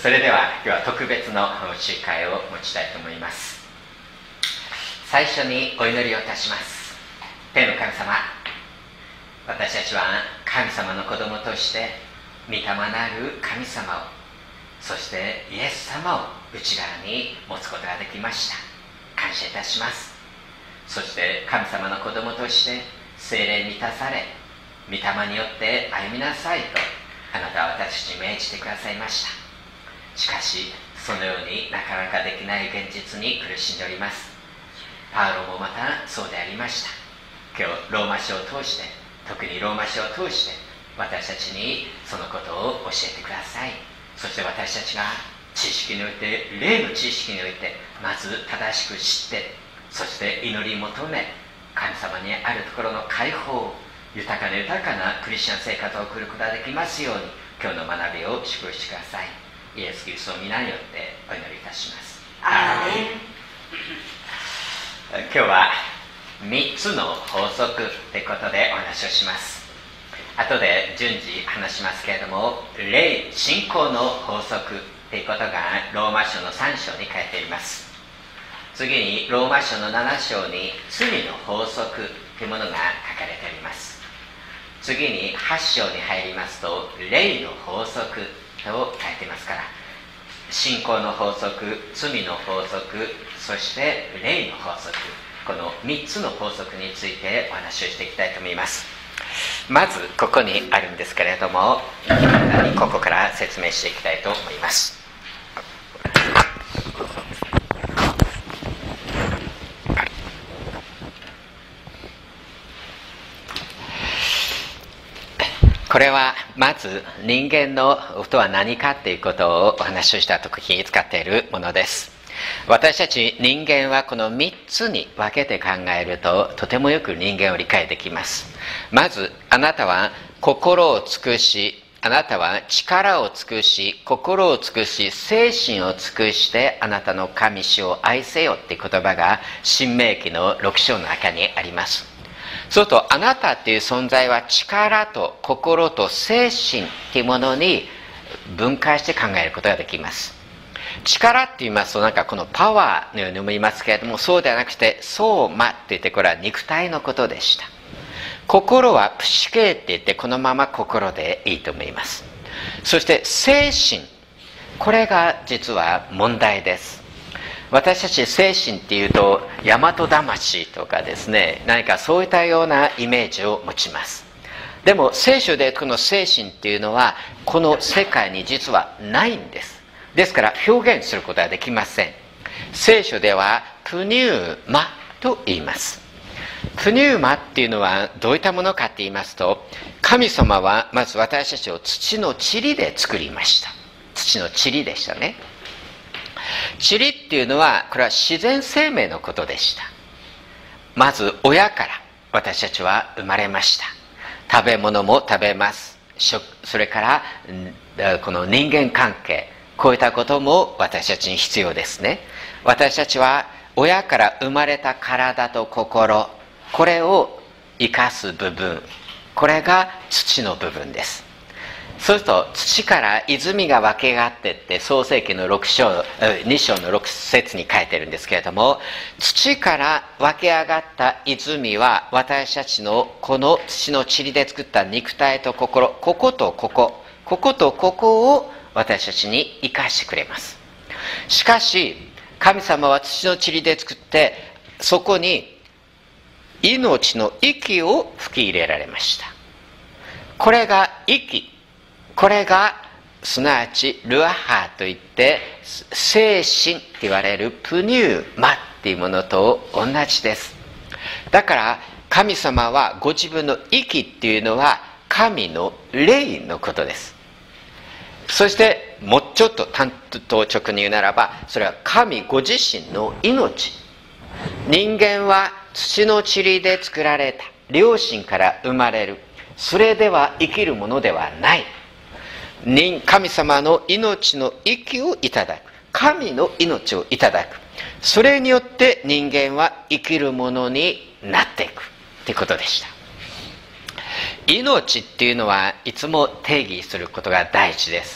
それでは今日は特別の集会を持ちたいと思います。最初にお祈りをいたします。天の神様、私たちは神様の子供として御霊なる神様を、そしてイエス様を内側に持つことができました。感謝いたします。そして神様の子供として聖霊に満たされ、御霊によって歩みなさいとあなたは私たちに命じてくださいました。しかしそのようになかなかできない現実に苦しんでおります。パウロもまたそうでありました。今日ローマ書を通して、特にローマ書を通して私たちにそのことを教えてください。そして私たちが知識において、霊の知識においてまず正しく知って、そして祈り求め、神様にあるところの解放、豊かなクリスチャン生活を送ることができますように、今日の学びを祝福してください。イエス・キリストの皆によってお祈りいたします。アーメン。今日は3つの法則ということでお話をします。後で順次話しますけれども、霊信仰の法則ということがローマ書の3章に書いています。次にローマ書の7章に罪の法則というものが書かれております。次に8章に入りますと、霊の法則と書いていますから、信仰の法則、罪の法則、そして霊の法則、この3つの法則についてお話をしていきたいと思います。まずここにあるんですけれども、簡単にここから説明していきたいと思います。これはまず人間のとは何かということをお話をした時に使っているものです。私たち人間はこの3つに分けて考えると、とてもよく人間を理解できます。まず、あなたは心を尽くし、あなたは力を尽くし、心を尽くし、精神を尽くしてあなたの神主を愛せよっていう言葉が新明記の6章の中にあります。そうすると、あなたっていう存在は力と心と精神っていうものに分解して考えることができます。力って言いますと、なんかこのパワーのようにも言いますけれども、そうではなくてソーマって言って、これは肉体のことでした。心はプシケって言って、このまま心でいいと思います。そして精神、これが実は問題です。私たち精神っていうと大和魂とかですね、何かそういったようなイメージを持ちます。でも聖書でこの精神っていうのはこの世界に実はないんです。ですから表現することはできません。聖書ではプニューマと言います。プニューマっていうのはどういったものかって言いますと、神様はまず私たちを土の塵で作りました。土の塵でしたね。塵っていうのは、これは自然生命のことでした。まず親から私たちは生まれました。食べ物も食べます。それからこの人間関係、こういったことも私たちに必要ですね。私たちは親から生まれた体と心、これを生かす部分、これが土の部分です。そうすると土から泉が湧き上がっていって、創世記の2章の6節に書いてるんですけれども、土から湧き上がった泉は私たちのこの土の塵で作った肉体と心、こことここ、こことここを私たちに生かしてくれます。しかし神様は土の塵で作って、そこに命の息を吹き入れられました。これが息、これがすなわちルアハといって精神って言われるプニューマっていうものと同じです。だから神様はご自分の息っていうのは神の霊のことです。そしてもうちょっと単刀直に言うならば、それは神ご自身の命。人間は土の塵で作られた、両親から生まれる、それでは生きるものではない。神様の命の息をいただく、神の命をいただく、それによって人間は生きるものになっていくということでした。命っていうのはいつも定義することが大事です。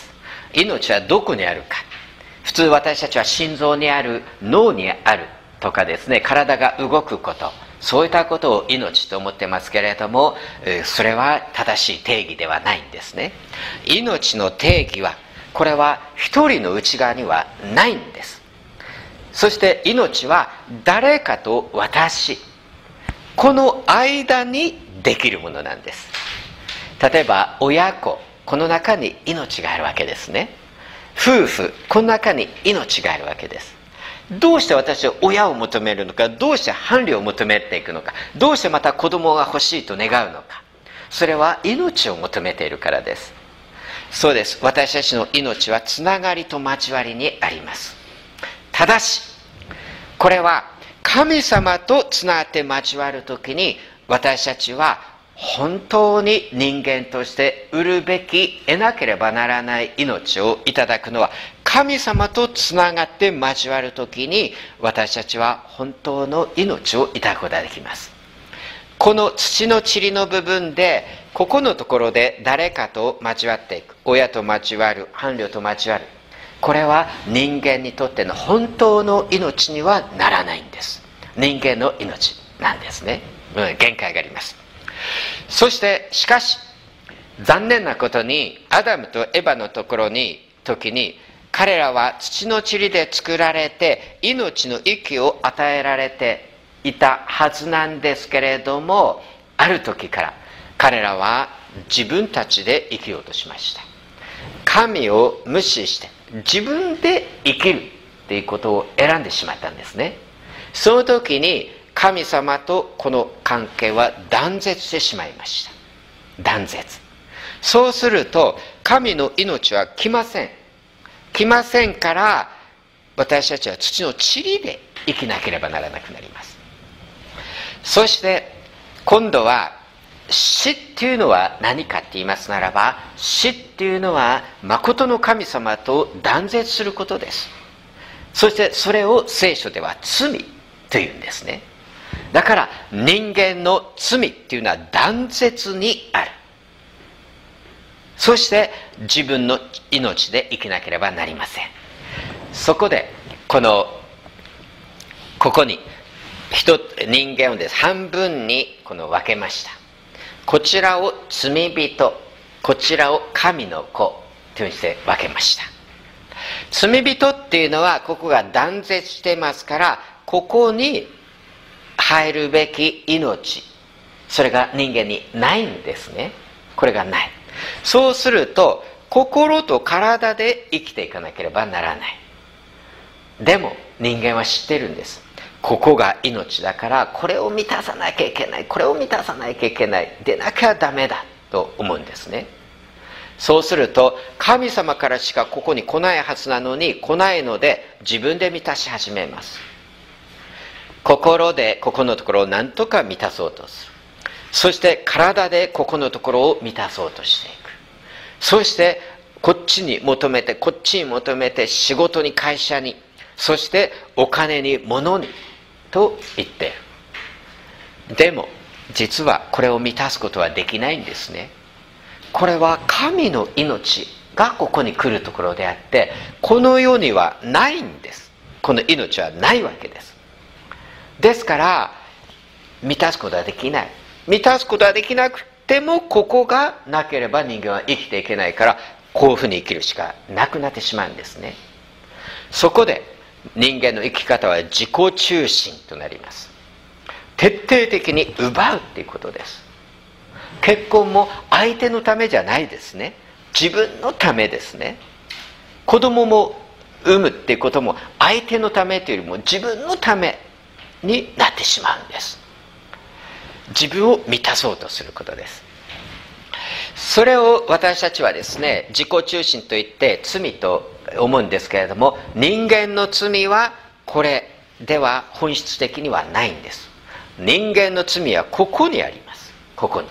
命はどこにあるか。普通私たちは心臓にある、脳にあるとかですね、体が動くこと、そういったことを命と思ってますけれども、それは正しい定義ではないんですね。命の定義は、これは一人の内側にはないんです。そして命は誰かと私、この間にできるものなんです。例えば親子、この中に命があるわけですね。夫婦、この中に命があるわけです。どうして私は親を求めるのか、どうして伴侶を求めていくのか、どうしてまた子供が欲しいと願うのか、それは命を求めているからです。そうです。私たちの命はつながりと交わりにあります。ただしこれは神様とつながって交わるときに、私たちは本当に人間として得るべき、得なければならない命をいただくのは、神様とつながって交わるときに、私たちは本当の命をいただくことができます。この土の塵の部分で、ここのところで誰かと交わっていく、親と交わる、伴侶と交わる、これは人間にとっての本当の命にはならないんです。人間の命なんですね。限界があります。そしてしかし残念なことに、アダムとエバの時に彼らは土の塵で作られて命の息を与えられていたはずなんですけれども、ある時から彼らは自分たちで生きようとしました。神を無視して自分で生きるということを選んでしまったんですね。その時に神様とこの関係は断絶してしまいました。断絶。そうすると神の命は来ません。来ませんから、私たちは土の塵で生きなければならなくなります。そして今度は死っていうのは何かって言いますならば、死っていうのは誠の神様と断絶することです。そしてそれを聖書では罪というんですね。だから人間の罪っていうのは断絶にある。そして自分の命で生きなければなりません。そこでここに人間をです半分に分けました。こちらを罪人、こちらを神の子というふうにして分けました。罪人っていうのはここが断絶してますから、ここに入るべき命、それが人間にないんですね。これがない。そうすると心と体で生きていかなければならない。でも人間は知ってるんです。ここが命だから、これを満たさなきゃいけない、これを満たさなきゃいけない、でなきゃダメだと思うんですね。そうすると神様からしかここに来ないはずなのに来ないので、自分で満たし始めます。心でここのところを何とか満たそうとする。そして体でここのところを満たそうとしていく。そしてこっちに求めて、こっちに求めて、仕事に、会社に、そしてお金に、物にと言っている。でも実はこれを満たすことはできないんですね。これは神の命がここに来るところであって、この世にはないんです。この命はないわけです。ですから満たすことはできない。満たすことはできなくても、ここがなければ人間は生きていけないから、こういうふうに生きるしかなくなってしまうんですね。そこで人間の生き方は自己中心となります。徹底的に奪うっていうことです。結婚も相手のためじゃないですね。自分のためですね。子供も産むっていうことも相手のためというよりも自分のためになってしまうんです。自分を満たそうとすることです。それを私たちはですね、自己中心といって罪と思うんですけれども、人間の罪はこれでは本質的にはないんです。人間の罪はここにあります。ここに。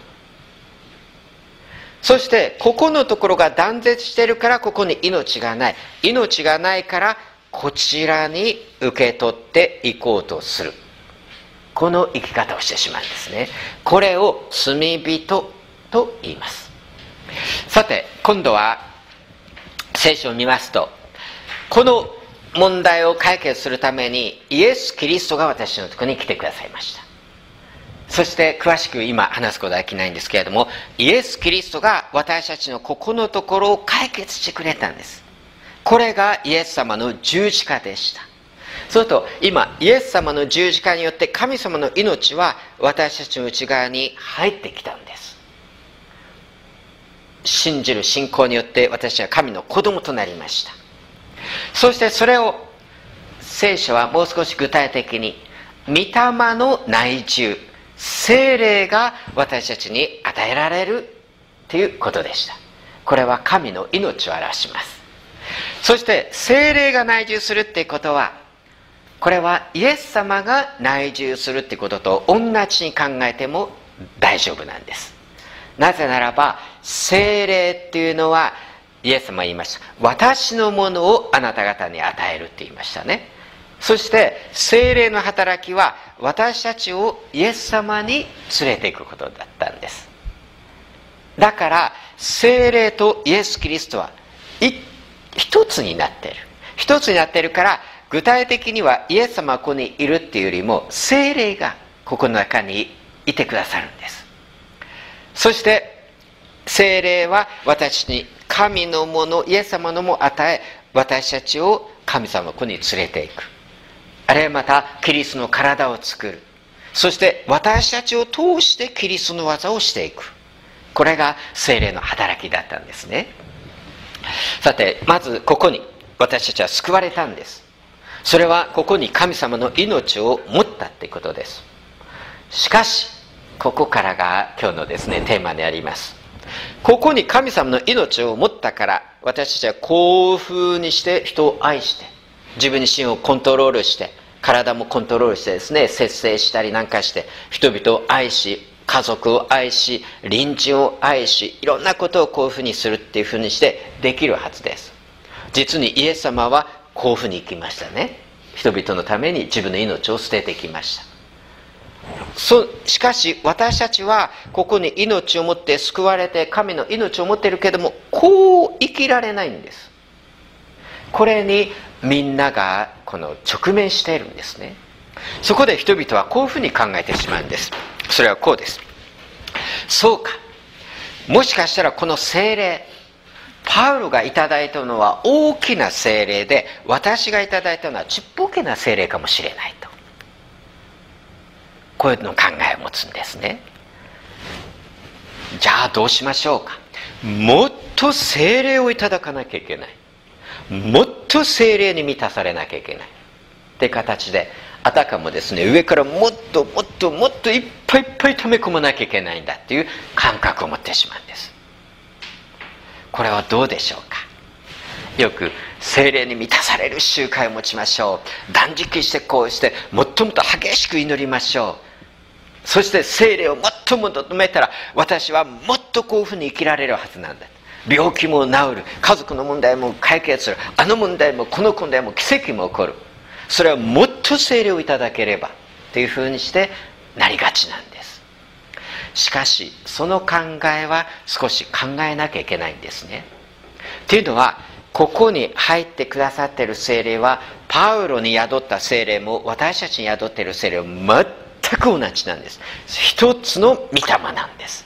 そしてここのところが断絶しているから、ここに命がない。命がないからこちらに受け取っていこうとする。この生き方をしてしまうんですね。これを罪人と言います。さて今度は聖書を見ますと、この問題を解決するためにイエス・キリストが私のところに来てくださいました。そして詳しく今話すことはできないんですけれども、イエス・キリストが私たちのここのところを解決してくれたんです。これがイエス様の十字架でした。そうすると今イエス様の十字架によって神様の命は私たちの内側に入ってきたんです。信じる信仰によって私は神の子供となりました。そしてそれを聖書はもう少し具体的に、御霊の内住、聖霊が私たちに与えられるということでした。これは神の命を表します。そして聖霊が内住するっていうことは、これはイエス様が内住するっていうことと同じに考えても大丈夫なんです。なぜならば聖霊っていうのは、イエス様は言いました。私のものをあなた方に与えるって言いましたね。そして聖霊の働きは私たちをイエス様に連れていくことだったんです。だから聖霊とイエス・キリストは一つになっている。一つになっているから、具体的にはイエス様がここにいるっていうよりも聖霊がここの中にいてくださるんです。そして聖霊は私に神のもの、イエス様のも与え、私たちを神様の子に連れていく。あるいはまたキリストの体を作る。そして私たちを通してキリストの技をしていく。これが聖霊の働きだったんですね。さて、まずここに私たちは救われたんです。それはここに神様の命を持ったってことです。しかしここからが今日のですねテーマであります。ここに神様の命を持ったから、私たちはこういうふうにして人を愛して、自分自身をコントロールして、体もコントロールしてですね、節制したりなんかして、人々を愛し、家族を愛し、隣人を愛し、いろんなことをこういうふうにするっていうふうにしてできるはずです。実にイエス様はこういうふうに生きましたね。人々のために自分の命を捨ててきました。しかし私たちはここに命を持って救われて、神の命を持っているけれども、こう生きられないんです。これにみんなが直面しているんですね。そこで人々はこういうふうに考えてしまうんです。それはこうです。そうか、もしかしたらこの聖霊、パウロがいただいたのは大きな聖霊で、私がいただいたのはちっぽけな聖霊かもしれないと、こういうの考えを持つんですね。じゃあどうしましょうか。もっと聖霊をいただかなきゃいけない、もっと聖霊に満たされなきゃいけないって形で、あたかもですね、上からもっともっともっといっぱいいっぱい溜め込まなきゃいけないんだっていう感覚を持ってしまうんです。これはどうでしょうか。よく聖霊に満たされる習慣を持ちましょう、断食してこうしてもっともっと激しく祈りましょう、そして聖霊をもっと求めたら私はもっとこういうふうに生きられるはずなんだ、病気も治る、家族の問題も解決する、あの問題もこの問題も奇跡も起こる、それはもっと聖霊をいただければというふうにしてなりがちなんです。しかしその考えは少し考えなきゃいけないんですね。というのは、ここに入ってくださっている聖霊は、パウロに宿った聖霊も私たちに宿っている聖霊は全く同じなんです。一つの御霊なんです。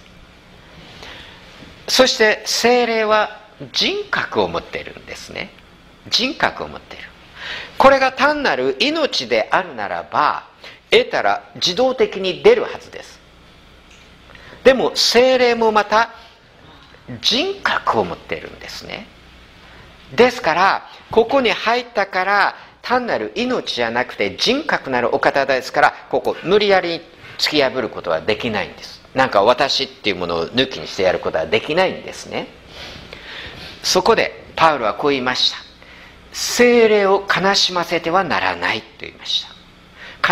そして聖霊は人格を持っているんですね。人格を持っている。これが単なる命であるならば、得たら自動的に出るはずです。でも聖霊もまた人格を持っているんですね。ですからここに入ったから単なる命じゃなくて人格なるお方ですから、ここ無理やり突き破ることはできないんです。なんか私っていうものを抜きにしてやることはできないんですね。そこでパウロはこう言いました。聖霊を悲しませてはならないと言いました。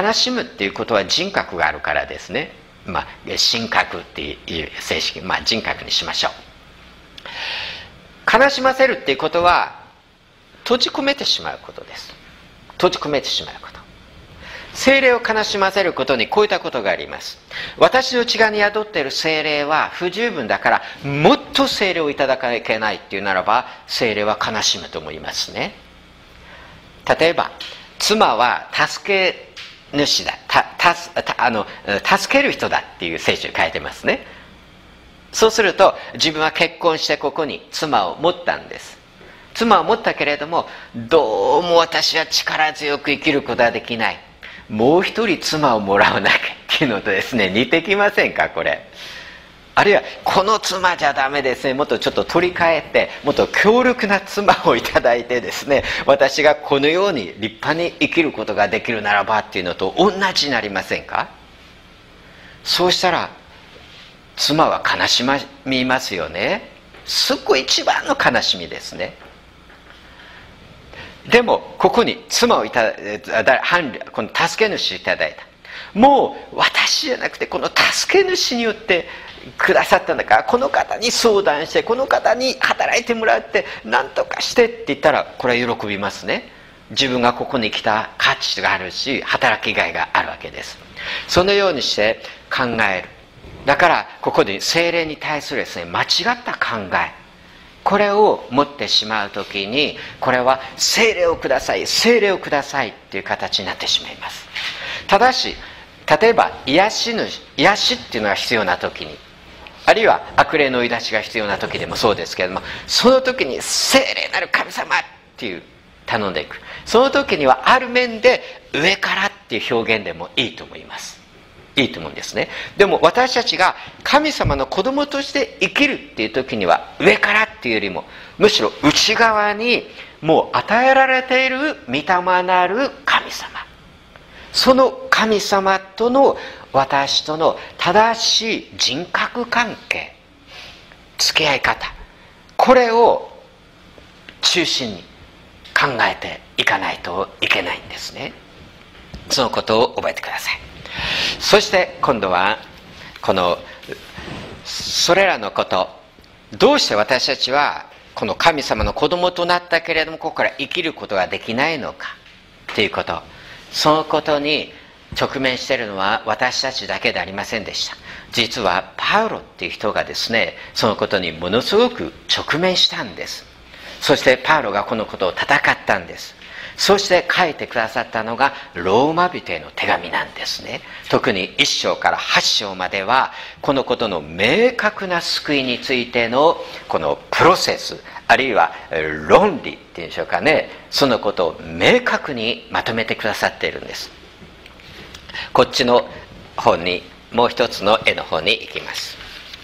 悲しむっていうことは人格があるからですね。神格っていう正式、人格にしましょう。悲しませるっていうことは閉じ込めてしまうことです。閉じ込めてしまうこと。 聖霊を悲しませることにこういったことがあります。私の内側に宿っている聖霊は不十分だから、もっと聖霊をいただかなきゃいけないっていうならば、聖霊は悲しむと思いますね。例えば妻は助け主だ、助ける人だっていう聖書に書いてますね。そうすると自分は結婚してここに妻を持ったんです。妻を持ったけれども、どうも私は力強く生きることはできない、もう一人妻をもらわなきゃっていうのとですね、似てきませんかこれ。あるいはこの妻じゃダメですね、もっとちょっと取り替えて、もっと強力な妻をいただいてですね、私がこのように立派に生きることができるならばっていうのと同じになりませんか。そうしたら妻は悲しみますよね。すっごい一番の悲しみですね。でもここに妻をこの助け主いただいた。もう私じゃなくてこの助け主によってくださったんだから、この方に相談して、この方に働いてもらって何とかしてって言ったら、これは喜びますね。自分がここに来た価値があるし、働きがいがあるわけです。そのようにして考える。だからここで聖霊に対するですね、間違った考え、これを持ってしまうときに、これは聖霊をください、聖霊をくださいっていう形になってしまいます。ただし例えば癒しっていうのが必要な時に、あるいは悪霊の追い出しが必要な時でもそうですけれども、その時に聖霊なる神様っていう頼んでいく。その時にはある面で上からっていう表現でもいいと思います。いいと思うんですね。でも私たちが神様の子供として生きるっていう時には、上からっていうよりもむしろ内側にもう与えられている御霊なる神様、その神様との私との正しい人格関係、付き合い方、これを中心に考えていかないといけないんですね。そのことを覚えてください。そして今度はそれらのこと、どうして私たちはこの神様の子供となったけれどもここから生きることができないのかということ、そのことに直面しているのは私たちだけでありませんでした。実はパウロっていう人がですね、そのことにものすごく直面したんです。そしてパウロがこのことを戦ったんです。そして書いてくださったのがローマ人への手紙なんですね。特に1章から8章まではこのことの明確な救いについてのこのプロセス、あるいは論理っていうんでしょうかね、そのことを明確にまとめてくださっているんです。こっちの方に、もう一つの絵の方に行きます。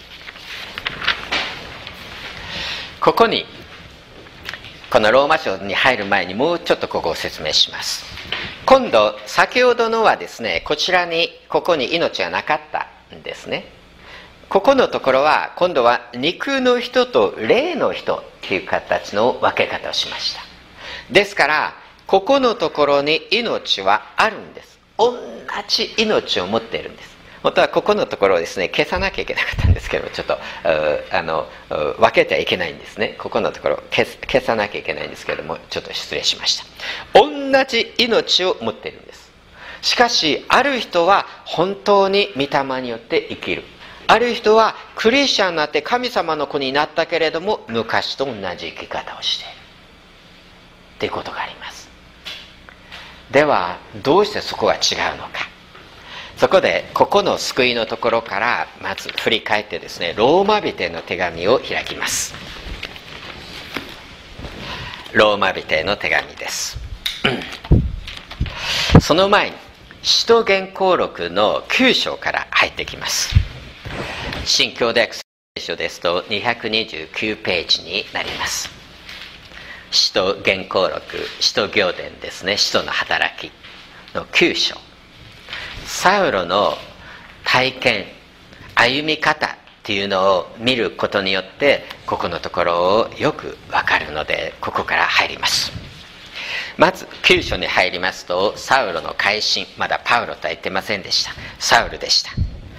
ここにこのローマ書に入る前にもうちょっとここを説明します。今度先ほどのはですね、ここに命はなかったんですね。ここのところは今度は肉の人と霊の人っていう形の分け方をしました。ですからここのところに命はあるんです。同じ命を持っているんです。本当はここのところをですね消さなきゃいけなかったんですけど、ちょっと分けてはいけないんですね。ここのところ消さなきゃいけないんですけども、ちょっと失礼しました。同じ命を持っているんです。しかしある人は本当に御霊によって生きる、ある人はクリスチャンになって神様の子になったけれども昔と同じ生き方をしているっていうことがあります。ではどうしてそこが違うのか。そこでここの救いのところからまず振り返ってですね、ローマ人への手紙を開きます。ローマ人への手紙です。その前に使徒言行録の9章から入ってきます。新共同訳聖書ですと229ページになります。使徒言行録、使徒行伝ですね、使徒の働きの9章、サウロの体験、歩み方っていうのを見ることによってここのところをよくわかるので、ここから入ります。まず9章に入りますと、サウロの改心、まだパウロとは言ってませんでした。サウルでした。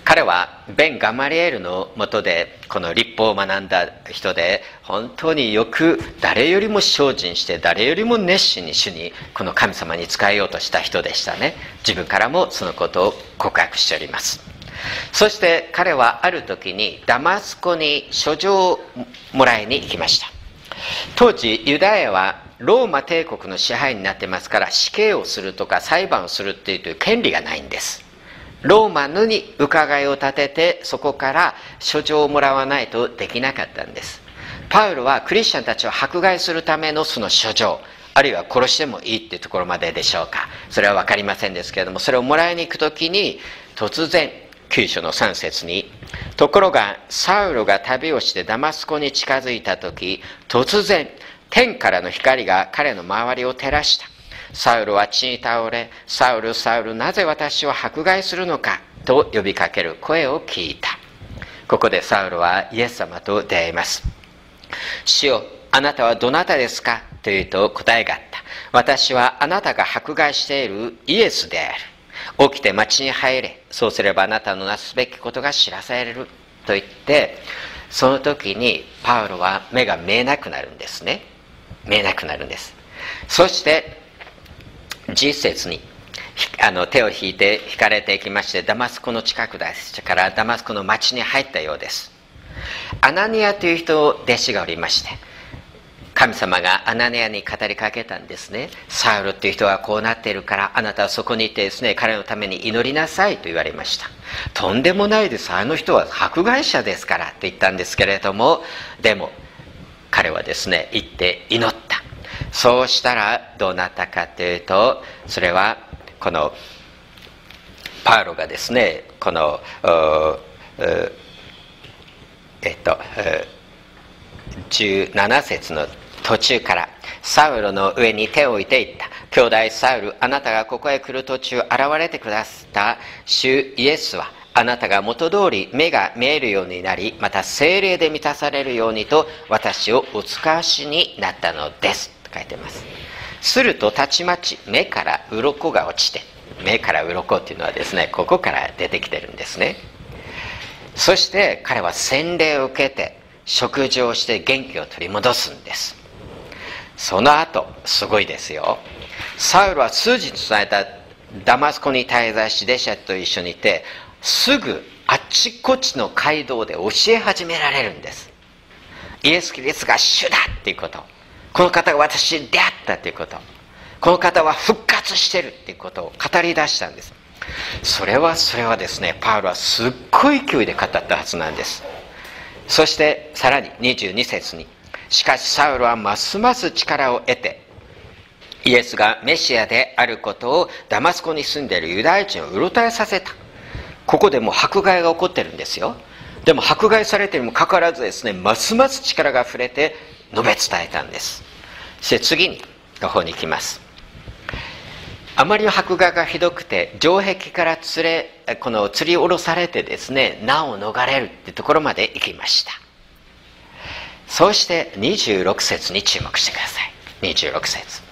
彼はベン・ガマリエルの下でこの律法を学んだ人で、本当によく誰よりも精進して誰よりも熱心に主にこの神様に仕えようとした人でしたね。自分からもそのことを告白しております。そして彼はある時にダマスコに書状をもらいに行きました。当時ユダヤはローマ帝国の支配になってますから、死刑をするとか裁判をするっていう権利がないんです。ローマのに伺いを立てて、そこから書状をもらわないとできなかったんです。パウロはクリスチャンたちを迫害するためのその書状、あるいは殺してもいいっていうところまででしょうか、それは分かりませんですけれども、それをもらいに行くときに突然9章の3節に、ところがサウロが旅をしてダマスコに近づいたとき、突然天からの光が彼の周りを照らした。サウルは地に倒れ、サウル、サウル、なぜ私を迫害するのかと呼びかける声を聞いた。ここでサウルはイエス様と出会います。主よ、あなたはどなたですかと言うと答えがあった。私はあなたが迫害しているイエスである。起きて町に入れ。そうすればあなたのなすべきことが知らされる。と言って、その時にパウロは目が見えなくなるんですね。見えなくなるんです。そして10節に手を引いて引かれていきまして、ダマスコの近くでしたからダマスコの町に入ったようです。アナニアという人弟子がおりまして、神様がアナニアに語りかけたんですね。サウルという人はこうなっているから、あなたはそこにいてですね、彼のために祈りなさいと言われました。とんでもないです、あの人は迫害者ですからと言ったんですけれども、でも彼はですね、行って祈った。そうしたらどうなったかというと、それはこのパウロがですね、この17節の途中からサウロの上に手を置いていった。兄弟サウル、あなたがここへ来る途中現れてくださった主イエスは、あなたが元通り目が見えるようになり、また聖霊で満たされるようにと私をお使わしになったのですと書いてます。するとたちまち目から鱗が落ちて、目から鱗っていうのはですね、ここから出てきてるんですね。そして彼は洗礼を受けて食事をして元気を取り戻すんです。その後すごいですよ。サウルは数日の間ダマスコに滞在し、弟子たちと一緒にいて、すぐあっちこっちの街道で教え始められるんです。イエス・キリストが主だっていうこと、この方が私に出会ったっていうこと、この方は復活してるっていうことを語り出したんです。それはですね、パウロはすっごい勢いで語ったはずなんです。そしてさらに22節に、しかしサウルはますます力を得て、イエスがメシアであることをダマスコに住んでいるユダヤ人をうろたえさせた。ここでもう迫害が起こってるんですよ。でも迫害されているにもかかわらずですね、ますます力が触れて述べ伝えたんです。そして次の方に行きます。あまりの迫害がひどくて、城壁から吊り下ろされてですね、難を逃れるってところまで行きました。そうして26節に注目してください。26節。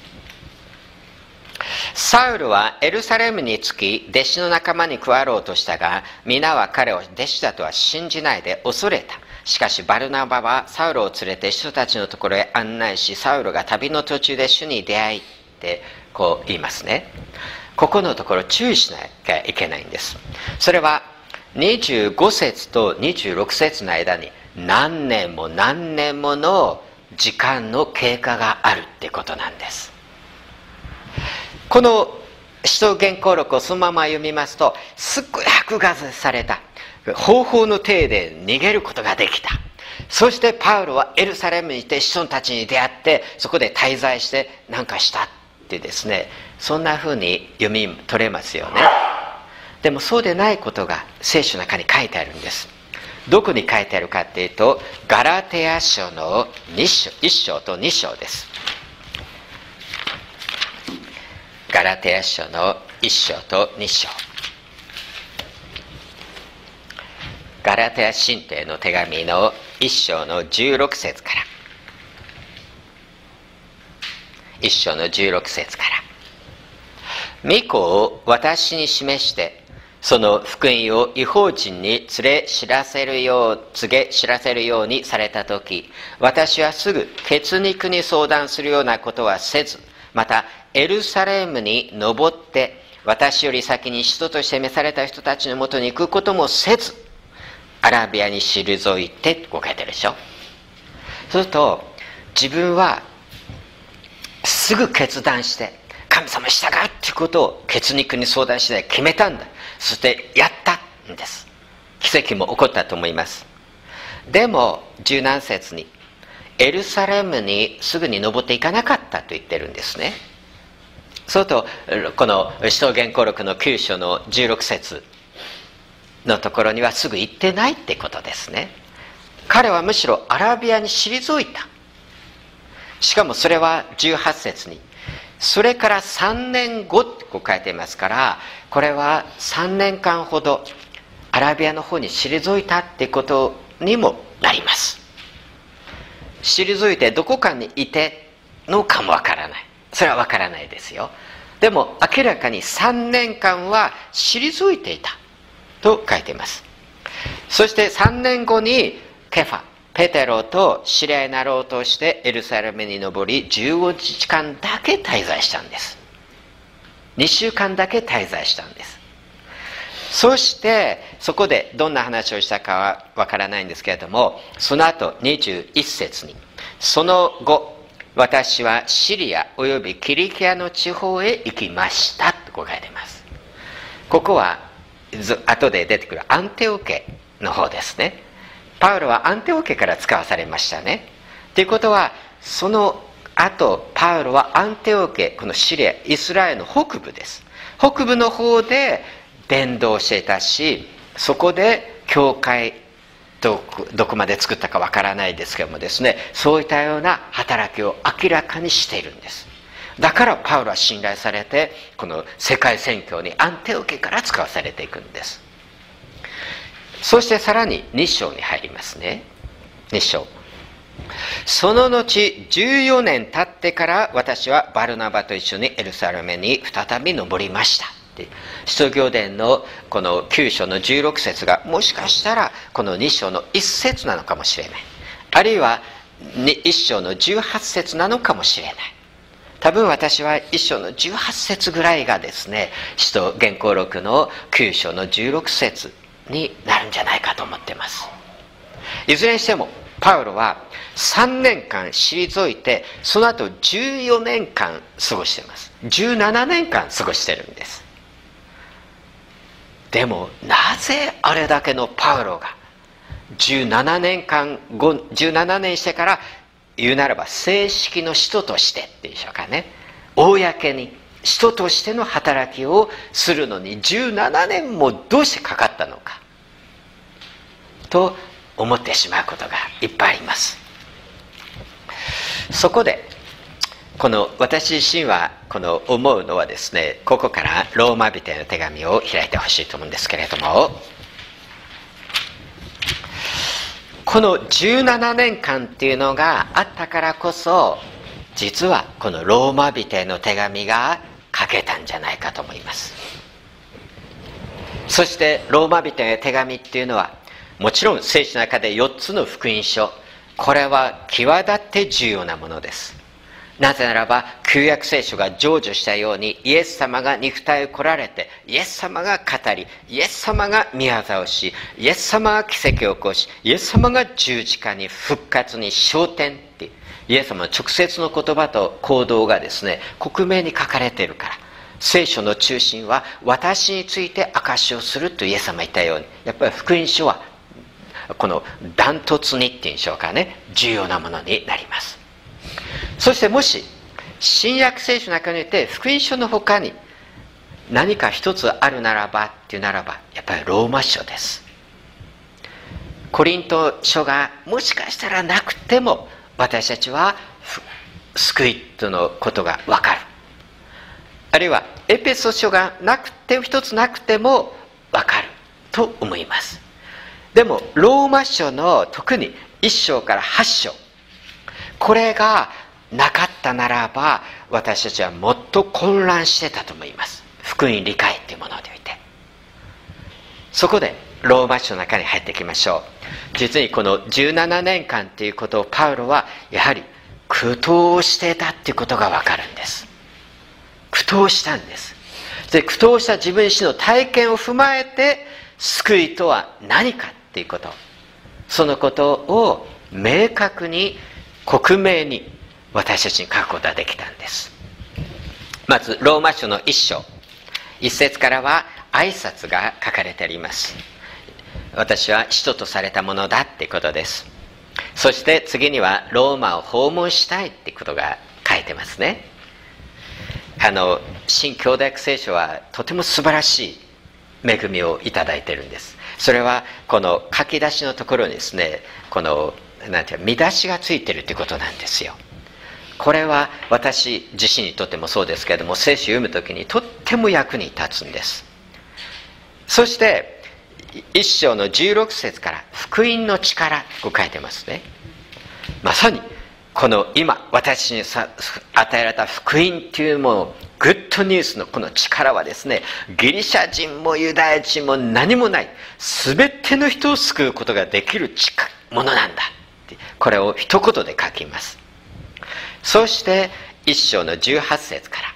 サウルはエルサレムに着き、弟子の仲間に加わろうとしたが、皆は彼を弟子だとは信じないで恐れた。しかしバルナバはサウルを連れて人たちのところへ案内し、サウルが旅の途中で主に出会いってこう言いますね。ここのところ注意しなきゃいけないんです。それは25節と26節の間に何年も何年もの時間の経過があるってことなんです。この使徒言行録をそのまま読みますと、すっごい迫害された、方法の体で逃げることができた。そしてパウロはエルサレムにいて子孫たちに出会って、そこで滞在して何かしたってですね、そんな風に読み取れますよね。でもそうでないことが聖書の中に書いてあるんです。どこに書いてあるかっていうと、ガラテヤ書の1章と2章です。ガラテヤ書の1章と2章。ガラテヤ信徒への手紙の1章の16節から。1章の16節から。御子を私に示して、 その福音を異邦人に告げ知らせるようにされたとき、私はすぐ血肉に相談するようなことはせず、またエルサレムに登って私より先に使徒として召された人たちのもとに行くこともせず、アラビアに退いてこう書いてるでしょ。そうすると自分はすぐ決断して神様に従うっていうことを血肉に相談しない決めたんだ。そしてやったんです。奇跡も起こったと思います。でも17節にエルサレムにすぐに登っていかなかったと言ってるんですね。そうするとこの使徒言行録の9章の16節のところにはすぐ行ってないってことですね。彼はむしろアラビアに退いた。しかもそれは18節にそれから3年後ってこう書いていますから、これは3年間ほどアラビアの方に退いたってことにもなります。退いてどこかにいてのかもわからない。それはわからないですよ。でも明らかに3年間は退いていたと書いています。そして3年後にケファ、ペテロと知り合いになろうとしてエルサレムに登り15日間だけ滞在したんです。2週間だけ滞在したんです。そしてそこでどんな話をしたかはわからないんですけれども、その後21節にその後私はシリアおよびキリキアの地方へ行きましたとこう書いています。ここは後で出てくるアンテオケの方ですね。パウロはアンテオケから使わされましたね。ということはその後パウロはアンテオケ、このシリアイスラエルの北部です。北部の方で伝道していたし、そこで教会どこまで作ったかわからないですけどもですね、そういったような働きを明らかにしているんです。だからパウロは信頼されて、この世界宣教にアンテオケから使わされていくんです。そしてさらに2章に入りますね。2章。その後14年経ってから私はバルナバと一緒にエルサレムに再び登りました。使徒行伝のこの9章の16節がもしかしたらこの2章の1節なのかもしれない。あるいは1章の18節なのかもしれない。多分私は1章の18節ぐらいがですね、使徒言行録の9章の16節になるんじゃないかと思っています。いずれにしてもパウロは3年間退いて、その後14年間過ごしています。17年間過ごしてるんです。でもなぜあれだけのパウロが17年してから言うならば正式の使徒としてっていうんでしょうかね、公に使徒としての働きをするのに17年もどうしてかかったのかと思ってしまうことがいっぱいあります。そこでこの私自身はこの思うのはですね、ここからローマ人への手紙を開いてほしいと思うんですけれども、この17年間っていうのがあったからこそ、実はこのローマ人への手紙が書けたんじゃないかと思います。そしてローマ人への手紙っていうのはもちろん聖書の中で4つの福音書、これは際立って重要なものです。なぜならば旧約聖書が成就したように、イエス様が肉体を来られて、イエス様が語り、イエス様が御業をし、イエス様が奇跡を起こし、イエス様が十字架に復活に昇天って、イエス様の直接の言葉と行動がですね、克明に書かれているから、聖書の中心は私について証しをするとイエス様が言ったように、やっぱり福音書はこのダントツにっていうんでしょうかね、重要なものになります。そしてもし新約聖書の中において福音書の他に何か一つあるならばっていうならば、やっぱりローマ書です。コリント書がもしかしたらなくても私たちは救いとのことが分かる。あるいはエペソ書がなくて一つなくても分かると思います。でもローマ書の特に1章から8章、これがなかったならば私たちはもっと混乱してたと思います。福音理解っていうものにおいて。 そこでローマ書の中に入っていきましょう。実にこの17年間ということをパウロはやはり苦闘をしていたということがわかるんです。苦闘したんです。で、苦闘した自分自身の体験を踏まえて、救いとは何かということ、そのことを明確に克明に私たちに書くことができたんです。まずローマ書の1章1節からは挨拶が書かれてあります。私は使徒とされたものだってことです。そして次にはローマを訪問したいってことが書いてますね。新教大学聖書はとても素晴らしい恵みをいただいているんです。それはこの書き出しのところにですね、このなんていう見出しがついているということなんですよ。これは私自身にとってもそうですけれども、聖書を読むときにとっても役に立つんです。そして1章の16節から福音の力と書いてますね。まさにこの今私に与えられた福音というもの、グッドニュースのこの力はですね、ギリシャ人もユダヤ人も何もない全ての人を救うことができるものなんだ。これを一言で書きます。そして1章の18節から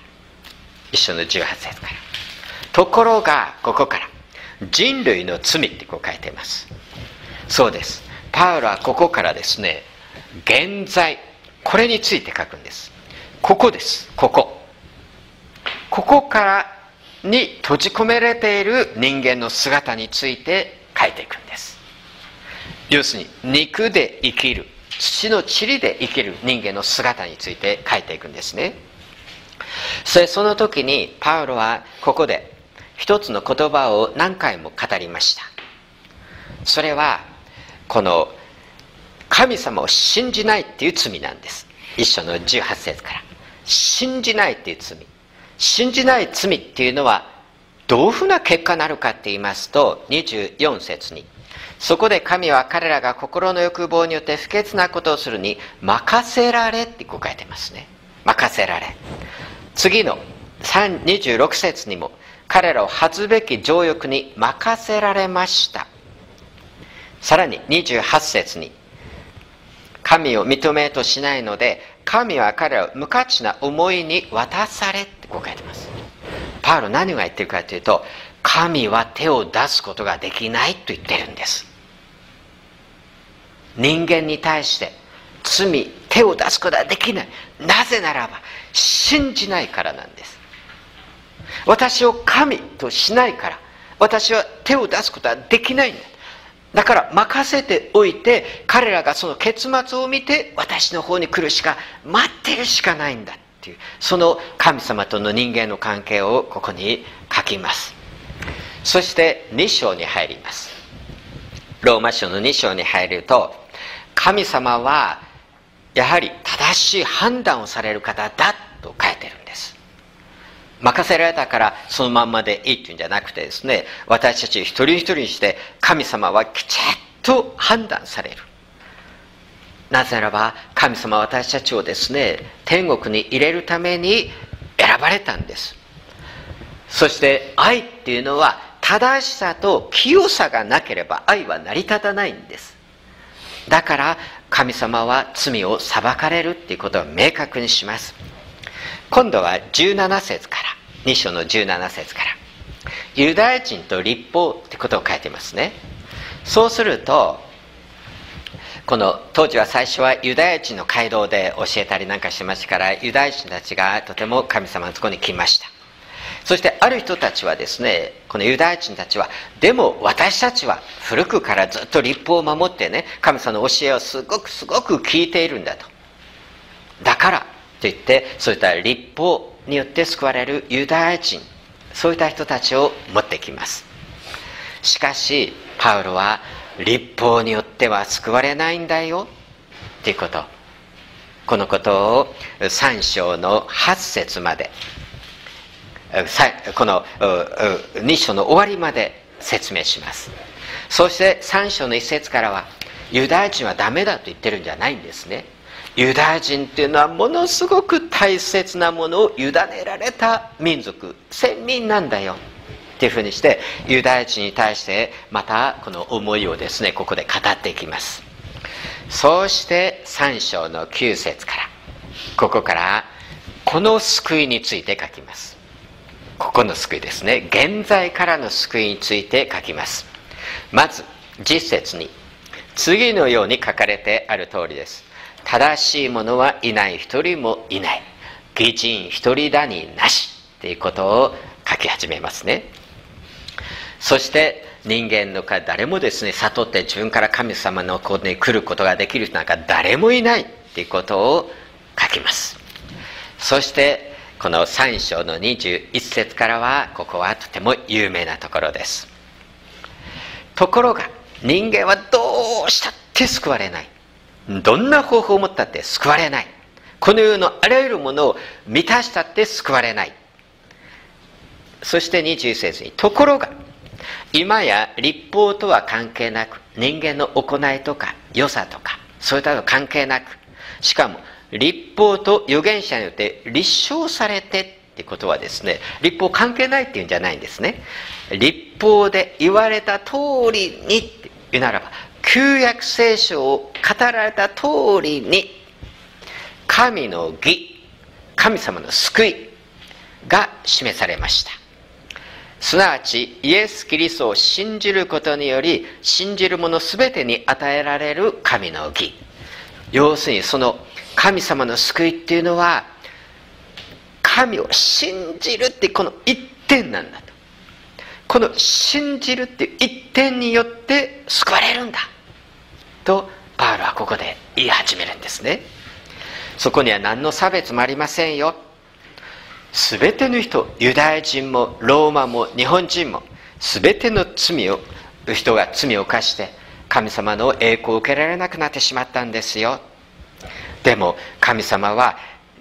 ところがここから人類の罪ってこう書いています。そうです。パウロはここからですね、現在これについて書くんです。ここです。ここからに閉じ込められている人間の姿について書いていくんです。要するに肉で生きる、土の塵で生きる人間の姿について書いていくんですね。その時にパウロはここで一つの言葉を何回も語りました。それはこの神様を信じないっていう罪なんです。一章の18節から信じないっていう罪、信じない罪っていうのはどういうふうな結果になるかって言いますと、24節にそこで神は彼らが心の欲望によって不潔なことをするに任せられってこう書いてますね。任せられ。次の26節にも彼らを恥ずべき情欲に任せられました。さらに28節に神を認めとしないので神は彼らを無価値な思いに渡されってこう書いてます。パウロ何が言ってるかというと、神は手を出すことができないと言ってるんです。人間に対して手を出すことはできない。なぜならば信じないからなんです。私を神としないから私は手を出すことはできないんだ。だから任せておいて、彼らがその結末を見て私の方に来るしか待ってるしかないんだっていう、その神様との人間の関係をここに書きます。そして2章に入ります。ローマ書の2章に入ると、神様はやはり正しい判断をされる方だと書いてるんです。任せられたからそのまんまでいいっていうんじゃなくてですね、私たち一人一人にして神様はきちっと判断される。なぜならば神様は私たちをですね、天国に入れるために選ばれたんです。そして愛っていうのは正しさと清さがなければ愛は成り立たないんです。だから神様は罪を裁かれるっていうことを明確にします。今度は17節から2章の17節からユダヤ人と律法ってことを書いてますね。そうするとこの当時は最初はユダヤ人の街道で教えたりなんかしてましたから、ユダヤ人たちがとても神様のところに来ました。そしてある人たちはですね、このユダヤ人たちは、でも私たちは古くからずっと律法を守ってね、神様の教えをすごく聞いているんだと。だからと言って、そういった律法によって救われるユダヤ人、そういった人たちを持ってきます。しかしパウロは律法によっては救われないんだよということ、このことを3章の8節まで、この2章の終わりまで説明します。そして3章の1節からはユダヤ人はダメだと言ってるんじゃないんですね。ユダヤ人っていうのはものすごく大切なものを委ねられた民族、先民なんだよってっていうふうにしてユダヤ人に対してまたこの思いをですねここで語っていきます。そうして3章の9節からここからこの救いについて書きます。ここの救いですね、現在からの救いについて書きます。まず10節に次のように書かれてある通りです。正しい者はいない、一人もいない、義人一人だになしということを書き始めますね。そして人間の誰もですね悟って自分から神様の子に来ることができる人なんか誰もいないということを書きます。そしてこの3章の21節からはここはとても有名なところです。ところが人間はどうしたって救われない。どんな方法を持ったって救われない。この世のあらゆるものを満たしたって救われない。そして21節にところが今や律法とは関係なく、人間の行いとか良さとかそういったの関係なく、しかも律法と預言者によって立証されてってことはですね、律法関係ないっていうんじゃないんですね。律法で言われた通りにっていうならば、旧約聖書を語られた通りに神の義、神様の救いが示されました。すなわちイエス・キリストを信じることにより信じる者すべてに与えられる神の義。要するにその神様の救いっていうのは神を信じるってこの一点なんだと。この信じるっていう一点によって救われるんだとパウロはここで言い始めるんですね。そこには何の差別もありませんよ。すべての人、ユダヤ人もローマも日本人もすべての人が罪を犯して神様の栄光を受けられなくなってしまったんですよ。でも神様は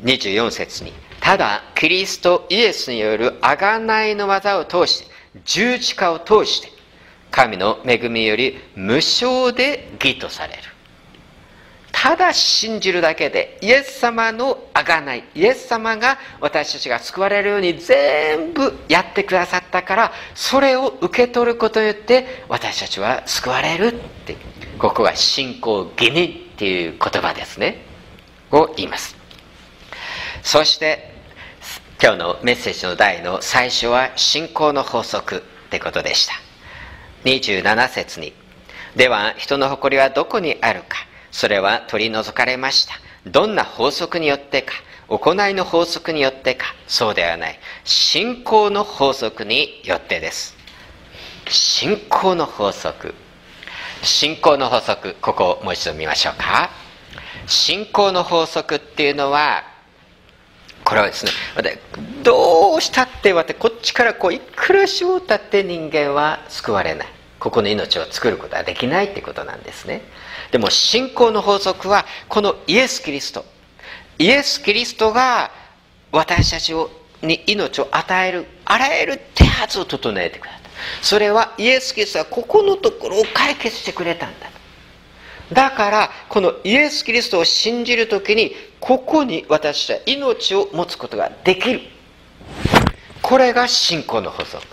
24節にただキリストイエスによる贖いの技を通して十字架を通して神の恵みより無償で義とされる。ただ信じるだけでイエス様の贖い、イエス様が私たちが救われるように全部やってくださったから、それを受け取ることによって私たちは救われるって、ここは信仰義人っていう言葉ですねを言います。そして今日のメッセージの題の最初は信仰の法則ってことでした。27節にでは人の誇りはどこにあるか、それは取り除かれました。どんな法則によってか、行いの法則によってか、そうではない、信仰の法則によってです。信仰の法則、信仰の法則、ここをもう一度見ましょうか。信仰の法則っていうのはこれはですね、どうしたってこっちからいくらしようたって人間は救われない、ここの命を作ることはできないってことなんですね。でも信仰の法則はこのイエス・キリストが私たちに命を与えるあらゆる手はずを整えてくれた。それはイエス・キリストはここのところを解決してくれたんだと。だからこのイエス・キリストを信じるときにここに私たちは命を持つことができる。これが信仰の法則。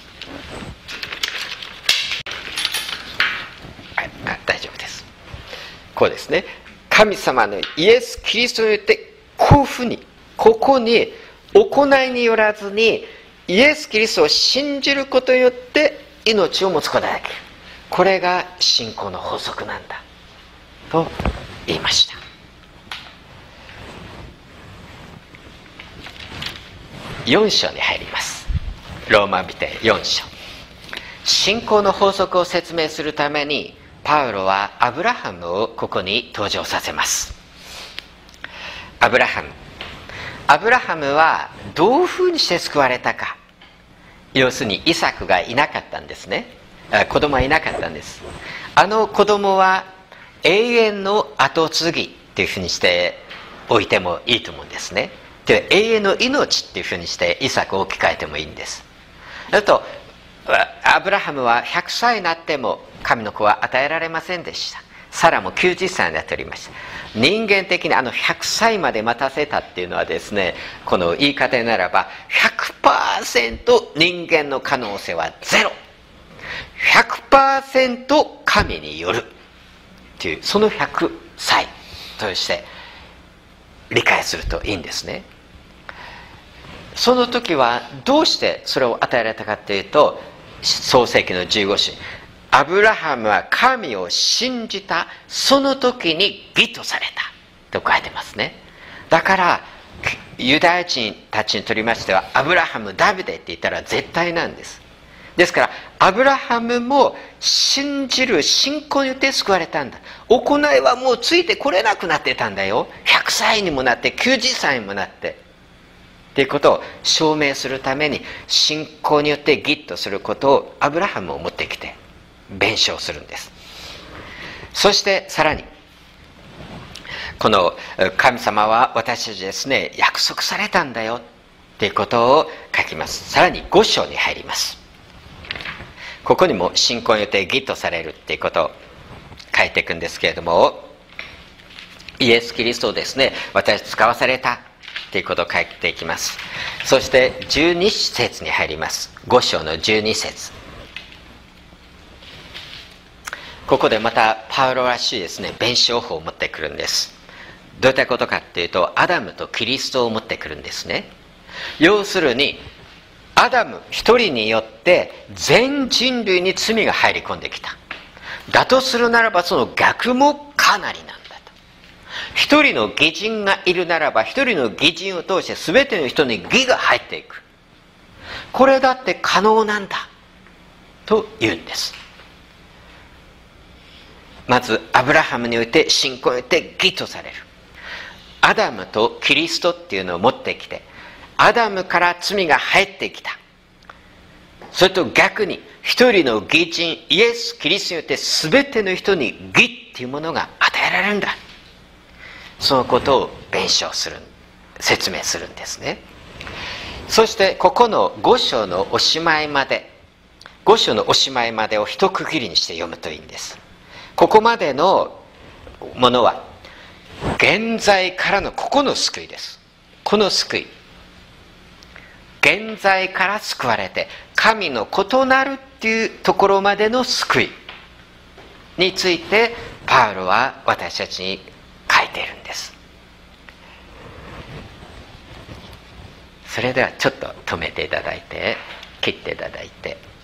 大丈夫です。こうですね、神様のイエス・キリストによってこういうふうにここに行いによらずにイエス・キリストを信じることによって命を持つことができる。これが信仰の法則なんだと言いました。4章に入ります。ローマ人4章。信仰の法則を説明するためにパウロはアブラハムをここに登場させます。アブラハムはどういうふうにして救われたか。要するにイサクがいなかったんですね。子供はいなかったんです。あの子供は永遠の後継ぎっていうふうにしておいてもいいと思うんですね。で永遠の命っていうふうにしてイサクを置き換えてもいいんです。あとアブラハムは100歳になっても神の子は与えられませんでした。 サラも90歳になっておりました。人間的に100歳まで待たせたっていうのはですね、この言い方ならば 100% 人間の可能性はゼロ、 100% 神によるという、その100歳として理解するといいんですね。その時はどうしてそれを与えられたかというと、創世記の15章、アブラハムは神を信じた、その時に義とされたと書いてますね。だからユダヤ人たちにとりましては、アブラハムダビデって言ったら絶対なんです。ですからアブラハムも信じる信仰によって救われたんだ。行いはもうついてこれなくなってたんだよ。100歳にもなって90歳にもなってということを証明するために、信仰によって義とすることをアブラハムを持ってきて弁償するんです。そしてさらに、この神様は私たちですね、約束されたんだよということを書きます。さらに5章に入ります。ここにも信仰によって義とされるということを書いていくんですけれども、イエス・キリストをですね、私使わされたということを書いていきます。そして12節に入ります。5章の12節、ここでまたパウロらしいですね、弁証法を持ってくるんです。どういったことかというと、アダムとキリストを持ってくるんですね。要するにアダム一人によって全人類に罪が入り込んできた。だとするならば、その逆もかなりなんだと。一人の義人がいるならば、一人の義人を通して全ての人に義が入っていく。これだって可能なんだと言うんです。まずアブラハムにおいて信仰によって義とされる。アダムとキリストっていうのを持ってきて、アダムから罪が入ってきた。それと逆に一人の義人イエス・キリストによって全ての人に義っていうものが与えられるんだ。そのことを弁証する、説明するんですね。そしてここの5章のおしまいまで、5章のおしまいまでを一区切りにして読むといいんです。ここまでのものは現在からのここの救いです。この救い、現在から救われて神の異なるっていうところまでの救いについてパウロは私たちに書いているんです。それではちょっと止めていただいて、切っていただいて、